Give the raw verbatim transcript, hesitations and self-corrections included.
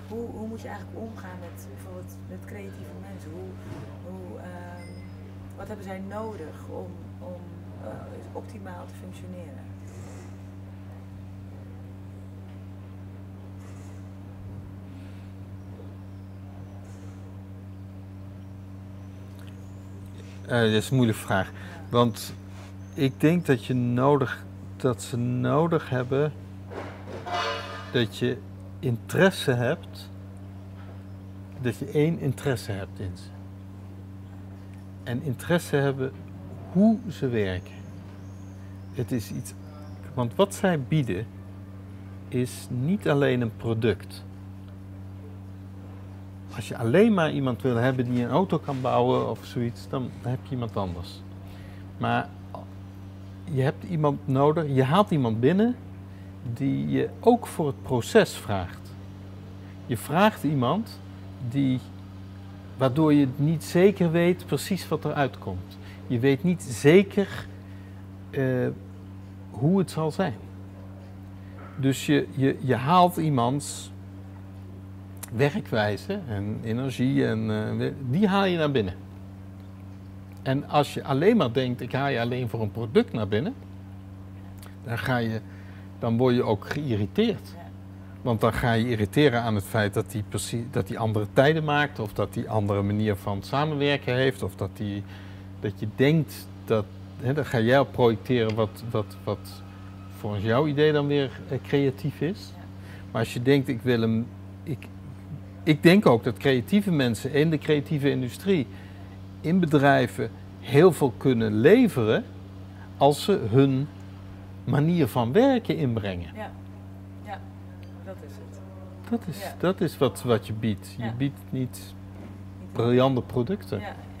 hoe, hoe moet je eigenlijk omgaan met bijvoorbeeld met creatieve mensen? Hoe, hoe, um, wat hebben zij nodig om, om uh, optimaal te functioneren? Uh, dat is een moeilijke vraag. Want ik denk dat je nodig, dat ze nodig hebben dat je interesse hebt, dat je één interesse hebt in ze. En interesse hebben hoe ze werken. Het is iets, want wat zij bieden is niet alleen een product. Als je alleen maar iemand wil hebben die een auto kan bouwen of zoiets, dan heb je iemand anders. Maar je hebt iemand nodig, je haalt iemand binnen die je ook voor het proces vraagt. Je vraagt iemand die, waardoor je niet zeker weet precies wat eruit komt. Je weet niet zeker uh, hoe het zal zijn. Dus je, je, je haalt iemands werkwijze en energie, en, uh, die haal je naar binnen. En als je alleen maar denkt, ik haal je alleen voor een product naar binnen, dan, ga je, dan word je ook geïrriteerd. Want dan ga je irriteren aan het feit dat hij precies, dat hij andere tijden maakt, of dat hij andere manier van samenwerken heeft, of dat, die, dat je denkt dat, hè, dan ga jij op projecteren wat, wat, wat volgens jouw idee dan weer eh, creatief is. Maar als je denkt, ik wil hem, ik, ik denk ook dat creatieve mensen in de creatieve industrie, in bedrijven, heel veel kunnen leveren als ze hun manier van werken inbrengen. Ja, ja, dat is het. Dat is, ja. dat is wat, wat je biedt. Je ja. biedt niet briljante producten. Ja.